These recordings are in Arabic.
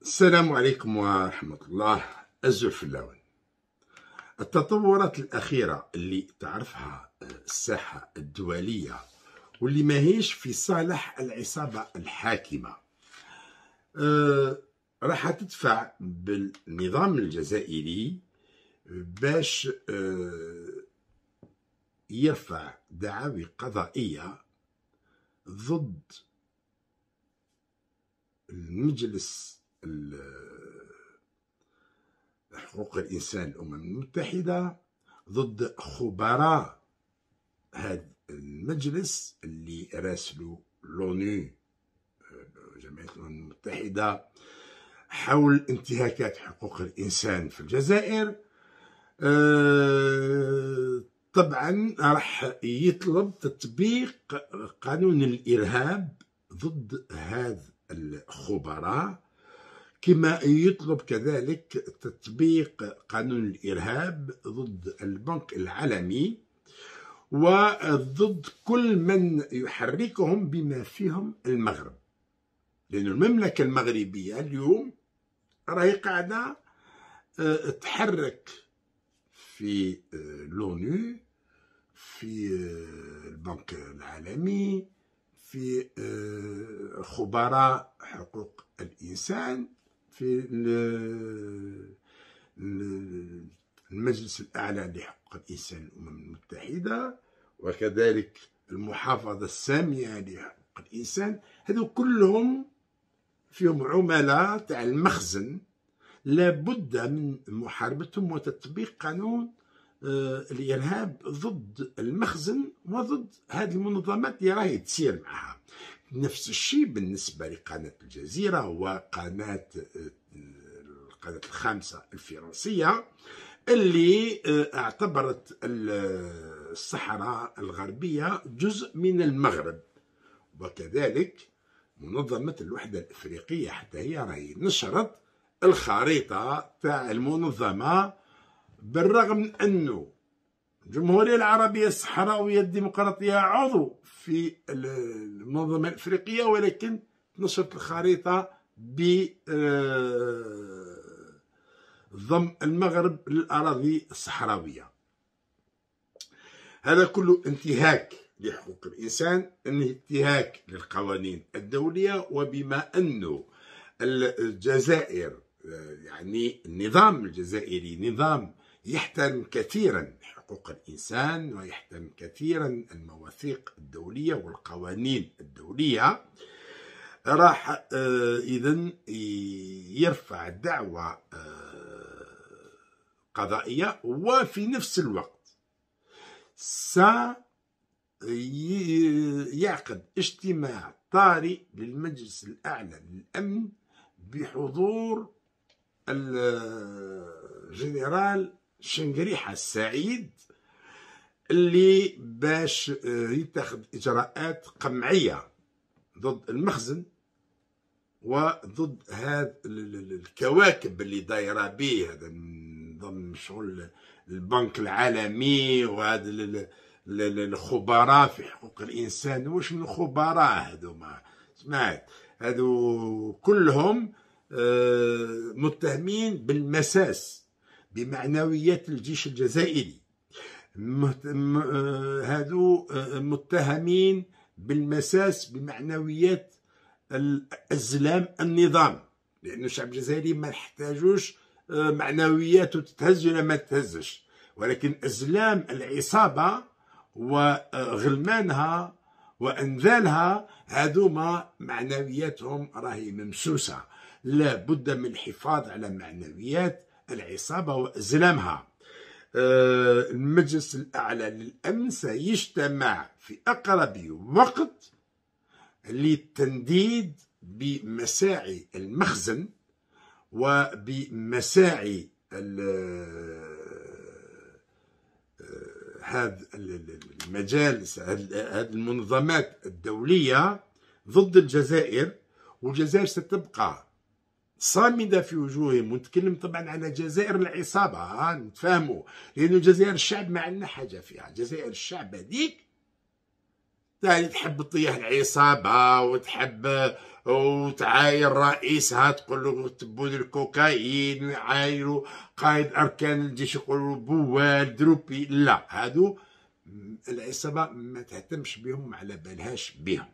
السلام عليكم ورحمة الله. الزلف اللون. التطورات الأخيرة اللي تعرفها الساحة الدولية واللي ماهيش في صالح العصابة الحاكمة راح تدفع بالنظام الجزائري باش يرفع دعاوي قضائية ضد المجلس حقوق الإنسان الأمم المتحدة، ضد خبراء هذا المجلس اللي راسلوا لونو جمعية الأمم المتحدة حول انتهاكات حقوق الإنسان في الجزائر. طبعا راح يطلب تطبيق قانون الإرهاب ضد هذا الخبراء، كما يطلب كذلك تطبيق قانون الإرهاب ضد البنك العالمي وضد كل من يحركهم بما فيهم المغرب، لأن المملكة المغربية اليوم راهي قاعدة تحرك في لونو، في البنك العالمي، في خبراء حقوق الإنسان، في المجلس الأعلى لحقوق الإنسان الأمم المتحدة، وكذلك المحافظة السامية لحقوق الإنسان. هذو كلهم فيهم عملاء تاع المخزن، لابد من محاربتهم وتطبيق قانون الإرهاب ضد المخزن وضد هذه المنظمات اللي راهي تسير معها. نفس الشيء بالنسبة لقناة الجزيرة وقناة القناة الخامسة الفرنسية اللي اعتبرت الصحراء الغربية جزء من المغرب، وكذلك منظمة الوحدة الإفريقية حتى هي راهي نشرت الخريطة تاع المنظمة، بالرغم من أنه الجمهورية العربية الصحراوية الديمقراطية عضو في المنظمة الإفريقية، ولكن نشرت الخريطة بضم المغرب للأراضي الصحراوية. هذا كله انتهاك لحقوق الإنسان، انتهاك للقوانين الدولية. وبما أنه الجزائر يعني النظام الجزائري نظام يحترم كثيرا حقوق الإنسان ويحترم كثيرا المواثيق الدولية والقوانين الدولية، راح إذن يرفع دعوى قضائية، وفي نفس الوقت سيعقد اجتماع طارئ للمجلس الأعلى للأمن بحضور الجنرال شنقريحة السعيد، اللي باش يتخذ إجراءات قمعية ضد المخزن وضد هذا الكواكب اللي دايرة به هذا نظام شغل البنك العالمي وهذا الخبراء في حقوق الإنسان. واش من خبراء هذوما؟ سمعت هذو كلهم متهمين بالمساس بمعنويات الجيش الجزائري، هذو متهمين بالمساس بمعنويات الأزلام النظام، لأن الشعب الجزائري ما يحتاجوش معنوياته تتهز ولا ما تتهزش، ولكن أزلام العصابة وغلمانها وأنذالها هذوما معنوياتهم راهي ممسوسة. لا بد من الحفاظ على معنويات العصابة وأزلامها. المجلس الأعلى للأمن سيجتمع في أقرب وقت للتنديد بمساعي المخزن وبمساعي هذا المجالس، هذه المنظمات الدولية ضد الجزائر. والجزائر ستبقى صامدة في وجوههم، ونتكلم طبعا على جزائر العصابة، نتفاهموا، لأن الجزائر الشعب ما عندنا حاجة فيها. جزائر الشعب هذيك تاني تحب تطيح العصابة وتعاير رئيسها، تقول له تبون الكوكايين، ويعايروا قائد أركان الجيش يقولوا بوال دروبي. لا، هادو العصابة ما تهتمش بهم، على بالهاش بهم.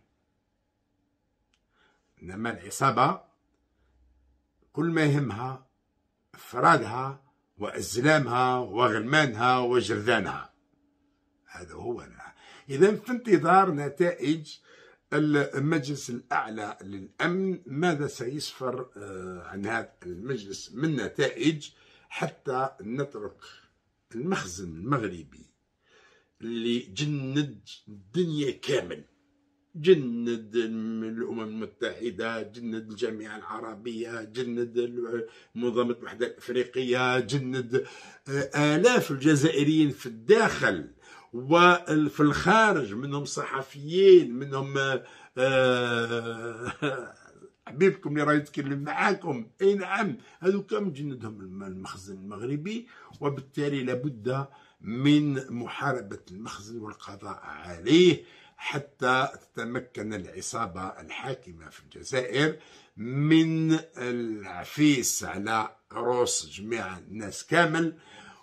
إنما العصابة كل ما يهمها أفرادها وأزلامها وغلمانها وجرذانها. هذا هو. إذا في انتظار نتائج المجلس الأعلى للأمن، ماذا سيسفر عن هذا المجلس من نتائج، حتى نترك المخزن المغربي اللي جند الدنيا كامل، جند الأمم المتحدة، جند الجامعة العربية، جند منظمة الوحدة الأفريقية، جند آلاف الجزائريين في الداخل وفي الخارج، منهم صحفيين، منهم حبيبكم اللي راه يتكلم معاكم. اي نعم، هذو كامل جندهم المخزن المغربي. وبالتالي لابد من محاربة المخزن والقضاء عليه، حتى تتمكن العصابة الحاكمة في الجزائر من العفيس على رؤوس جميع الناس كامل.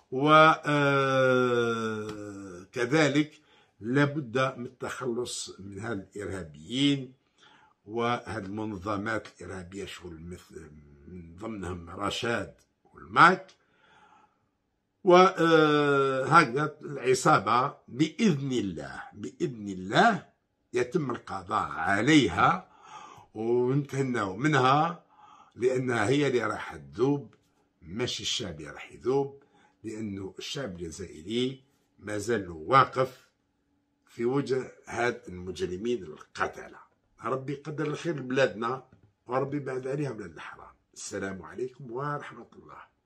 وكذلك لابد من التخلص من هذا الإرهابيين وهذه المنظمات الإرهابية، شغل مثل من ضمنهم رشاد والماك. وهكذا العصابة بإذن الله يتم القضاء عليها ونتهناو منها، لأنها هي اللي راح تذوب، ماشي الشعب اللي راح يذوب. لأنه الشعب الجزائري ما زال واقف في وجه هاد المجرمين القتلة. ربي يقدر الخير لبلادنا، وربي يبعد عليها بلاد الحرام. السلام عليكم ورحمة الله.